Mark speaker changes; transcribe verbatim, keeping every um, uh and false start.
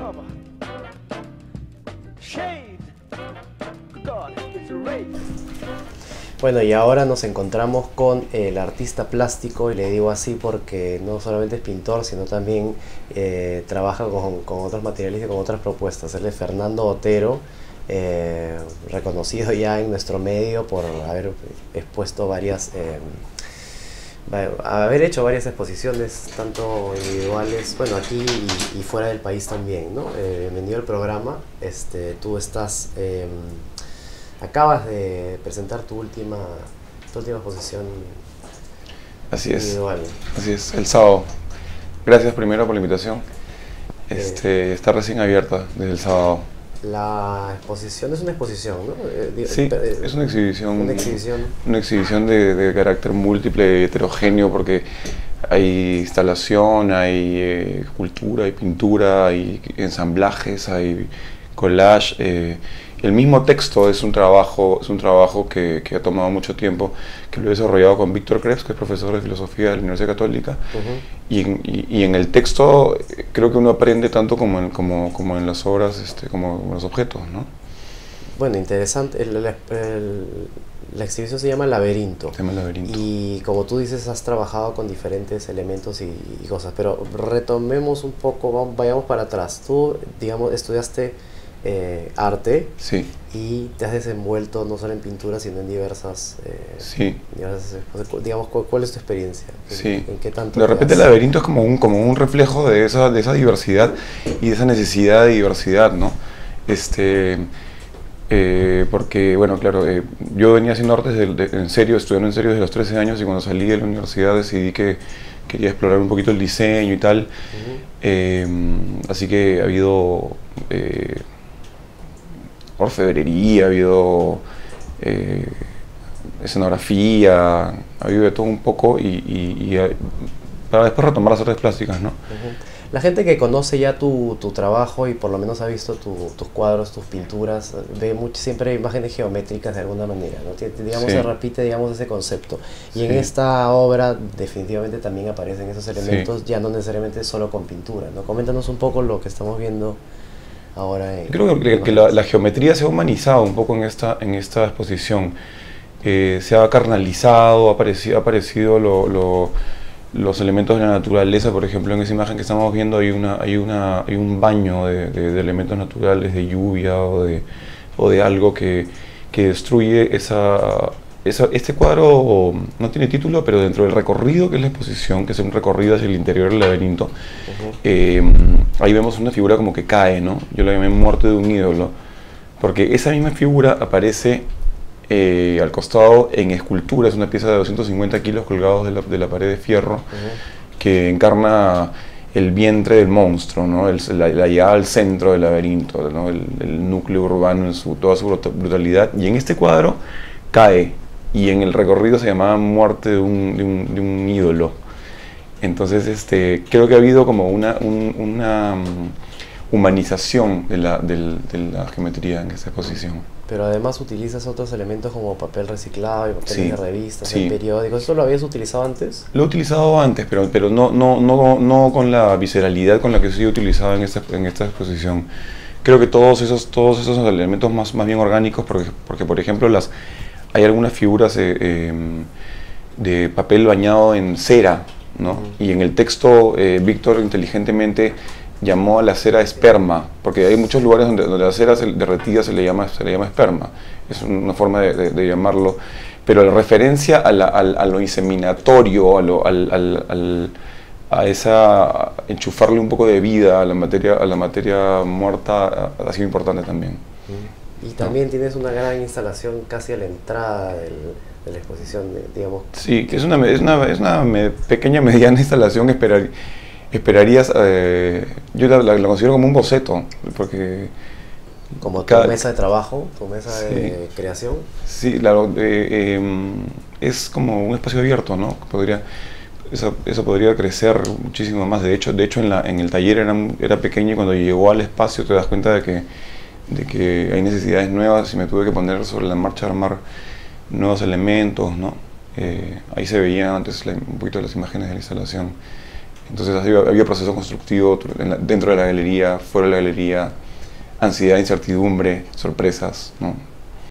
Speaker 1: cover. Shade. God, it's a race.
Speaker 2: Bueno, y ahora nos encontramos con el artista plástico, y le digo así porque no solamente es pintor, sino también eh, trabaja con, con otros materiales y con otras propuestas. Él es Fernando Otero, eh, reconocido ya en nuestro medio por haber expuesto varias, eh, haber hecho varias exposiciones, tanto individuales, bueno, aquí y, y fuera del país también, ¿no? Eh, bienvenido al programa. Este, tú estás... Eh, Acabas de presentar tu última, tu última exposición
Speaker 3: Así es,
Speaker 2: individual.
Speaker 3: así es, el sábado. Gracias primero por la invitación. Este, eh, está recién abierta desde el sábado.
Speaker 2: La exposición es una exposición, ¿no? Eh,
Speaker 3: sí,
Speaker 2: eh,
Speaker 3: es una exhibición.
Speaker 2: Una exhibición.
Speaker 3: Una exhibición de, de carácter múltiple, heterogéneo, porque hay instalación, hay eh, escultura, hay pintura, hay ensamblajes, hay collage. Eh, El mismo texto es un trabajo, es un trabajo que, que ha tomado mucho tiempo, que lo he desarrollado con Víctor Krebs, que es profesor de filosofía de la Universidad Católica, uh-huh. y, en, y, y en el texto creo que uno aprende tanto como en, como, como en las obras, este, como en los objetos, ¿no?
Speaker 2: Bueno, interesante. El, el, el, la exhibición se llama Laberinto.
Speaker 3: Se llama Laberinto.
Speaker 2: Y como tú dices, has trabajado con diferentes elementos y, y cosas, pero retomemos un poco, vamos, vayamos para atrás. Tú, digamos, estudiaste... Eh, arte,
Speaker 3: sí.
Speaker 2: Y te has desenvuelto no solo en pintura sino en diversas, eh,
Speaker 3: sí.
Speaker 2: diversas digamos, ¿cuál, ¿cuál es tu experiencia? ¿En,
Speaker 3: sí.
Speaker 2: ¿en qué tanto
Speaker 3: de repente has... el laberinto es como un, como un reflejo de esa, de esa diversidad y de esa necesidad de diversidad, ¿no? Este, eh, porque, bueno, claro, eh, yo venía haciendo arte de, de, en serio, estudiando en serio desde los trece años, y cuando salí de la universidad decidí que quería explorar un poquito el diseño y tal. Uh-huh. eh, así que ha habido... Eh, orfebrería, ha habido eh, escenografía, ha habido de todo un poco, y, y, y para después retomar las artes plásticas, ¿no?
Speaker 2: Uh-huh. La gente que conoce ya tu, tu trabajo y por lo menos ha visto tu, tus cuadros, tus pinturas, ve mucho, siempre imágenes geométricas de alguna manera, ¿no? Digamos, sí. Se repite, digamos, ese concepto. Y sí. En esta obra definitivamente también aparecen esos elementos, sí. Ya no necesariamente solo con pintura, ¿no? Coméntanos un poco lo que estamos viendo ahora. En,
Speaker 3: Creo que, que la, la geometría se ha humanizado un poco en esta, en esta exposición. Eh, se ha carnalizado, ha aparecido, ha aparecido lo, lo, los elementos de la naturaleza. Por ejemplo, en esa imagen que estamos viendo hay, una, hay, una, hay un baño de, de, de elementos naturales, de lluvia o de, o de algo que, que destruye esa... Esa, este cuadro no tiene título, pero dentro del recorrido que es la exposición, que es un recorrido hacia el interior del laberinto, uh-huh. eh, ahí vemos una figura como que cae, ¿no? Yo la llamé muerte de un ídolo, porque esa misma figura aparece eh, al costado en escultura. Es una pieza de doscientos cincuenta kilos colgados de la, de la pared de fierro, uh-huh. que encarna el vientre del monstruo, ¿no? El, la, la llegada al centro del laberinto, ¿no? el, el núcleo urbano en su, toda su brutalidad, y en este cuadro cae. Y en el recorrido se llamaba muerte de un, de un, de un ídolo. Entonces, este, creo que ha habido como una, un, una um, humanización de la, de, de la geometría en esta exposición.
Speaker 2: Pero además utilizas otros elementos como papel reciclado y papeles, sí, de revistas,
Speaker 3: sí.
Speaker 2: Y periódicos. ¿Esto lo habías utilizado antes?
Speaker 3: Lo he utilizado antes, pero, pero no, no, no, no con la visceralidad con la que sí he utilizado en esta, en esta exposición. Creo que todos esos, todos esos elementos más, más bien orgánicos, porque, porque por ejemplo las... Hay algunas figuras eh, eh, de papel bañado en cera, ¿no? Uh-huh. Y en el texto eh, Víctor inteligentemente llamó a la cera esperma, porque hay muchos lugares donde, donde la cera se, derretida se le, llama, se le llama esperma. Es una forma de, de, de llamarlo. Pero la referencia a, la, a, a lo inseminatorio, a, lo, al, al, al, a esa a enchufarle un poco de vida a la materia, a la materia muerta, ha sido importante también.
Speaker 2: Uh-huh. Y también, ¿no?, tienes una gran instalación casi a la entrada del, de la exposición, digamos.
Speaker 3: Sí, que es una, es una, es una me, pequeña, mediana instalación. Esperar, esperarías, eh, yo la, la, la considero como un boceto, porque...
Speaker 2: Como tu cada, mesa de trabajo, tu mesa, sí, de creación.
Speaker 3: Sí, claro, eh, eh, es como un espacio abierto, ¿no? Podría, eso, eso podría crecer muchísimo más. De hecho, de hecho en, la, en el taller era, era pequeño, y cuando llegó al espacio te das cuenta de que de que hay necesidades nuevas, y me tuve que poner sobre la marcha a armar nuevos elementos, ¿no? Eh, ahí se veían antes la, un poquito de las imágenes de la instalación. Entonces había, había proceso constructivo en la- dentro de la galería, fuera de la galería, ansiedad, incertidumbre, sorpresas, ¿no?